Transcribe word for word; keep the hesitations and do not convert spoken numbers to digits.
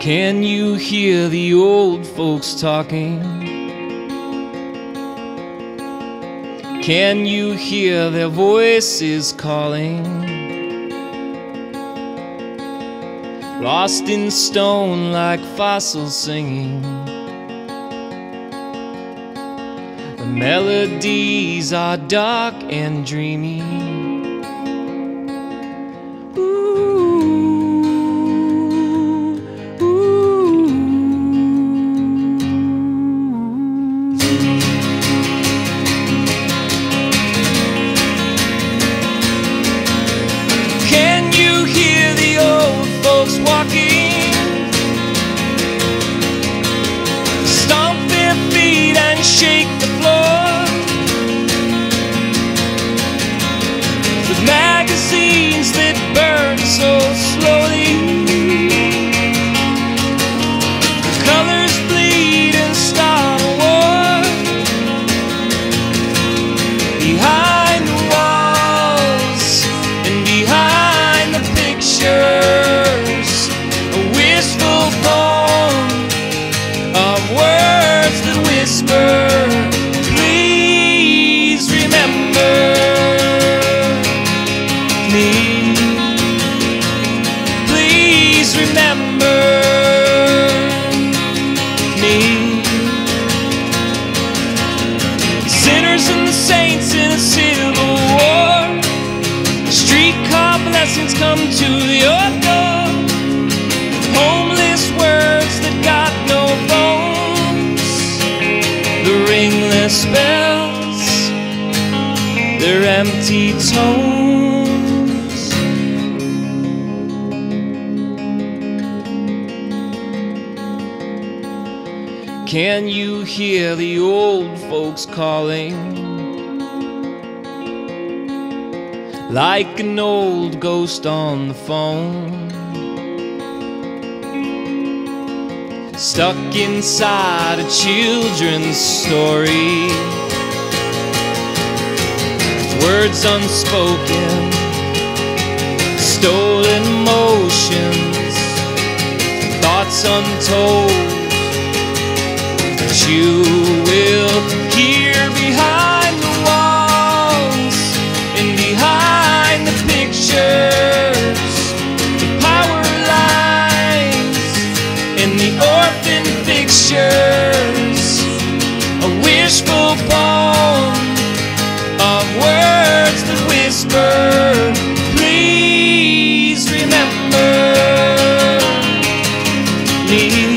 Can you hear the old folks talking? Can you hear their voices calling? Lost in stone like fossils singing. The melodies are dark and dreamy. Walking, stomp their feet and shake the floor. With magazines that burn so slowly, the colors bleed and start a war. Behind the walls and behind the pictures, wishful poem of words that whisper, please remember me. Please remember me. Sinners and the saints in a civil war, streetcar blessings come to your door. Homeless words that got no bones, the ringless bells, their empty tones. Can you hear the old folks calling? Like an old ghost on the phone, stuck inside a children's story, words unspoken, stolen motions, thoughts untold that you will hear behind the walls and behind the pictures, the power lines and the orphan fixtures, a wishful poem of words that whisper, please remember me.